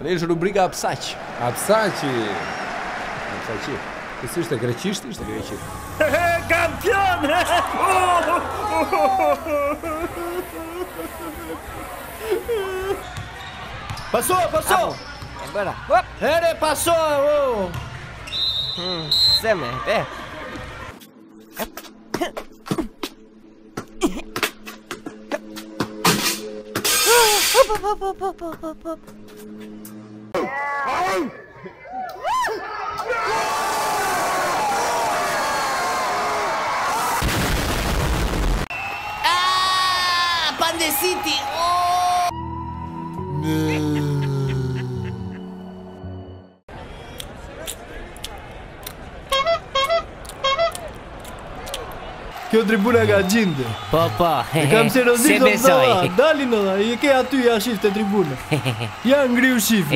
Reži rubriką Apsači. Apsači. Kas išta grečišta, išta grečišta. Kampion! Passou! Agora. Ele passou! Seme, é. Ah, Pandecity! Kjo tribuna ka gjinde. Po. E kam se Se rozit besoj. Dali në dha, i ke aty ja shif të tribuna. Ja ngriu shifi.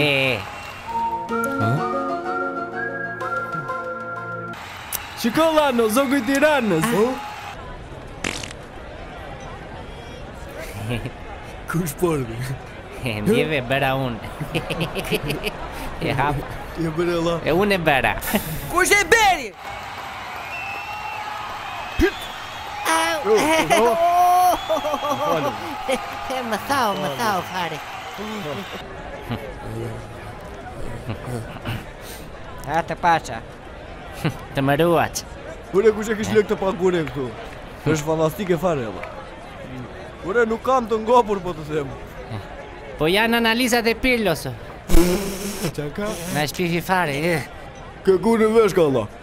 Shiko Lano, zogu i Tiranës. Kush pordi? Mjeve bëra unë. E hap. Ti e bëre la. E unë e bëra. Kush e beri? Më thau fare. A të pasha. Të më ruat. Ure kush e kish lek të pagune këtu? Është fantastike fare edhe. Ure nuk kam të ngopur po të them. Po janë analizat e Pirlos. Qa ka? Na shpifi fare. Kë ku në vesh ka Allah.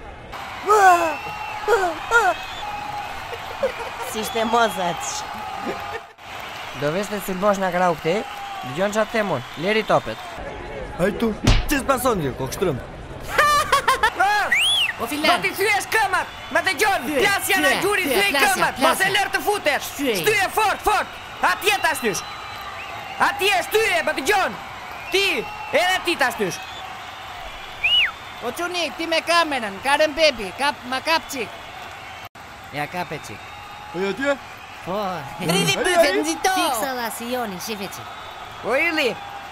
Si shte mozat. Do vesh të silbosh nga krau këti, dëgjon që atë themun, leri topet. Hajtu, që s'pason një, kokë shtrëm. O Do filan. t'i thyes këmat, me të gjonë, plasja në gjuri, thyej këmat, mos e lërë të futesh. Shtyje fort, atje ta shtysh. Atje shtyje, me të gjonë. Ti, edhe ti ta shtysh. O qunik, ti me kamerën, Karen Bebi, ma kap qik. Ja kape qik. E atje? Po. Ridi pyfet, nxito. Fiksa la si joni, shife qik. O ili,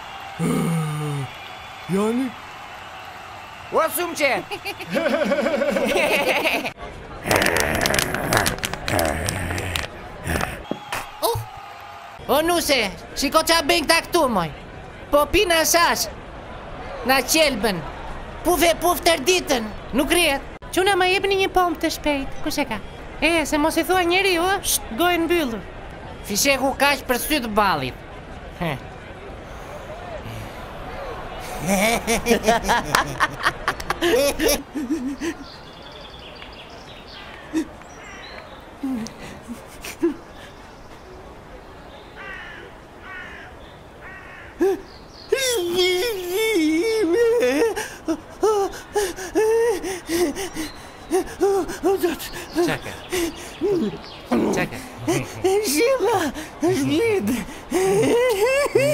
Jani? o sumë qenë. O nuse, shiko qa bëjnë këta këtu, moj. Po pina shash. Na qelbën. Puf tërditën. Nuk rjet. Quna ma jebni një pomë të shpejt. Kush e ka? Se mos i thua njeri, o, gojnë mbyllur. Fisheku kaq për sy të ballit. Çaka. Shima, është lidë.